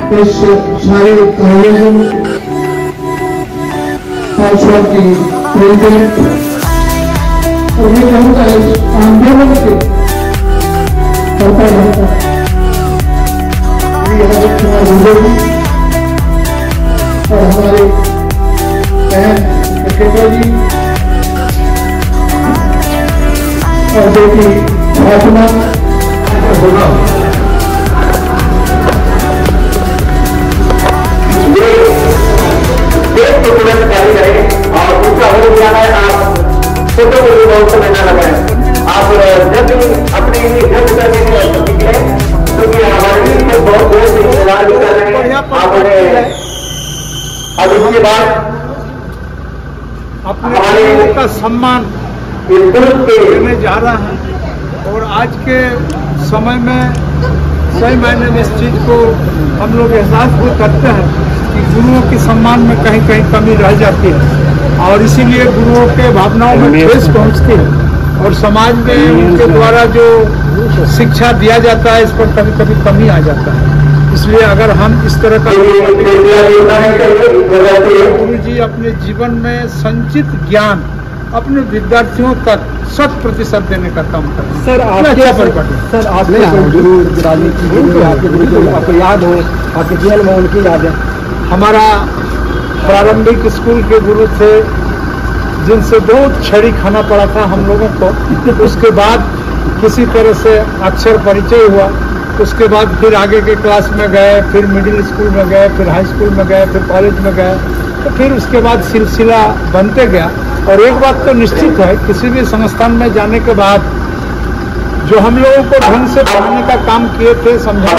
इस शारीरिक आयोजन पार्षद की प्रेसिडेंट और मैं कहूँगा इस आंदोलन के करता रहता और हमारे बहन ककेता जी और बेटी फातिमा देश को तुरंत जारी करें और दूसरा हो गया है आप फोटो को भी बहुत समय न लगाएं। आप जब भी अपने जब करने की निकले क्योंकि हमारे लिए बहुत देर से इंतजार भी कर रहे हैं। आप उन्हें अब इसके बाद अपने का सम्मान देने जा रहा है और आज के समय में सही मायने में इस चीज को हम लोग एहसास भी करते हैं कि गुरुओं के सम्मान में कहीं कहीं कमी रह जाती है और इसीलिए गुरुओं के भावनाओं में ठेस पहुंचती है और समाज में उनके द्वारा जो शिक्षा दिया जाता है इस पर कभी कभी कमी आ जाता है। इसलिए अगर हम इस तरह का गुरु जी अपने जीवन में संचित ज्ञान अपने विद्यार्थियों तक 100% देने का काम करें। सर आपके गुरु राजनीति गुरु आपके गुरु आपको याद हो आपके जीवन में उनकी याद है? हमारा प्रारंभिक स्कूल के गुरु थे जिनसे बहुत छड़ी खाना पड़ा था हम लोगों को। उसके बाद किसी तरह से अक्षर परिचय हुआ, उसके बाद फिर आगे के क्लास में गए, फिर मिडिल स्कूल में गए, फिर हाई स्कूल में गए, फिर कॉलेज में गए, तो फिर उसके बाद सिलसिला बनते गया। और एक बात तो निश्चित है, किसी भी संस्थान में जाने के बाद जो हम लोगों को ढंग से पढ़ाने का काम किए थे, समझा